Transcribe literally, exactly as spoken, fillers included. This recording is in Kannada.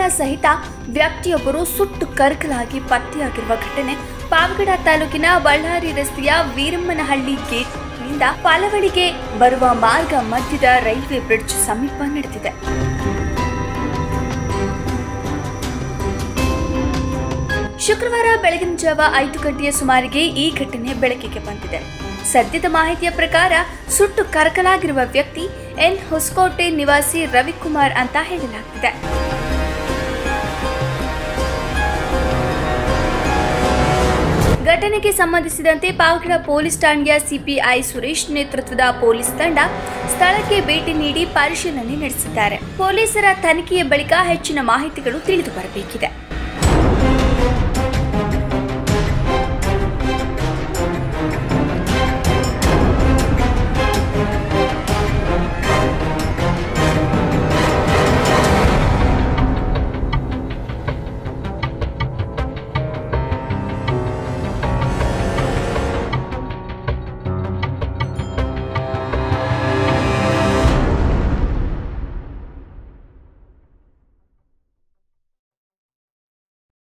ಸಹಿತ ವ್ಯಕ್ತಿಯೊಬ್ಬರು ಸುಟ್ಟು ಕರಕಲಾಗಿ ಪತ್ತೆಯಾಗಿರುವ ಘಟನೆ ಪಾವಗಡ ತಾಲೂಕಿನ ಬಳ್ಳಾರಿ ರಸ್ತೆಯ ವೀರಮ್ಮನಹಳ್ಳಿ ಗೇಟ್ನಿಂದ ಪಾಲವಡಿಗೆ ಬರುವ ಮಾರ್ಗ ಮಧ್ಯದ ರೈಲ್ವೆ ಬ್ರಿಡ್ಜ್ ಸಮೀಪ ನಡೆದಿದೆ. ಶುಕ್ರವಾರ ಬೆಳಗಿನ ಜಾವ ಐದು ಗಂಟೆಯ ಸುಮಾರಿಗೆ ಈ ಘಟನೆ ಬೆಳಕಿಗೆ ಬಂದಿದೆ. ಸದ್ಯದ ಮಾಹಿತಿಯ ಪ್ರಕಾರ ಸುಟ್ಟು ಕರಕಲಾಗಿರುವ ವ್ಯಕ್ತಿ ಎನ್ ಹೊಸಕೋಟೆ ನಿವಾಸಿ ರವಿಕುಮಾರ್ ಅಂತ ಹೇಳಲಾಗಿದೆ. ಘಟನೆಗೆ ಸಂಬಂಧಿಸಿದಂತೆ ಪಾವಗಡ ಪೊಲೀಸ್ ಠಾಣೆಯ ಸಿಪಿಐ ಸುರೇಶ್ ನೇತೃತ್ವದ ಪೊಲೀಸ್ ತಂಡ ಸ್ಥಳಕ್ಕೆ ಭೇಟಿ ನೀಡಿ ಪರಿಶೀಲನೆ ನಡೆಸಿದ್ದಾರೆ. ಪೊಲೀಸರ ತನಿಖೆಯ ಬಳಿಕ ಹೆಚ್ಚಿನ ಮಾಹಿತಿಗಳು ತಿಳಿದು ಬರಬೇಕಿದೆ.